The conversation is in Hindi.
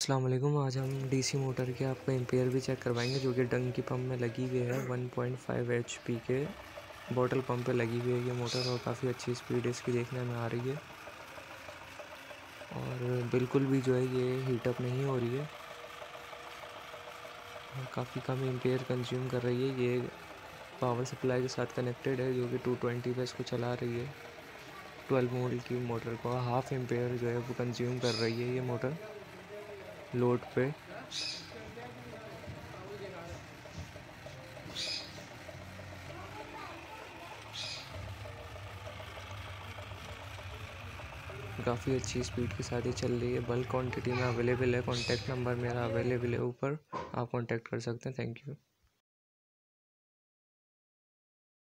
अस्सलाम वालेकुम। आज हम डीसी मोटर के आपको एम्पेयर भी चेक करवाएंगे जो कि डंकी पंप में लगी हुई है। 1.5 HP के बॉटल पंप पे लगी हुई है ये मोटर और काफ़ी अच्छी स्पीड इसकी देखने में आ रही है और बिल्कुल भी जो है ये हीटअप नहीं हो रही है और काफ़ी कम एम्पेयर कंज्यूम कर रही है। ये पावर सप्लाई के साथ कनेक्टेड है जो कि 220 पे इसको चला रही है। 12 वोल्ट की मोटर को हाफ एम्पेयर जो है वो कंज्यूम कर रही है ये मोटर लोड पे। काफ़ी अच्छी स्पीड के साथ ही चल रही है। बल्क क्वांटिटी में अवेलेबल है। कॉन्टैक्ट नंबर मेरा अवेलेबल है ऊपर, आप कॉन्टैक्ट कर सकते हैं। Thank you.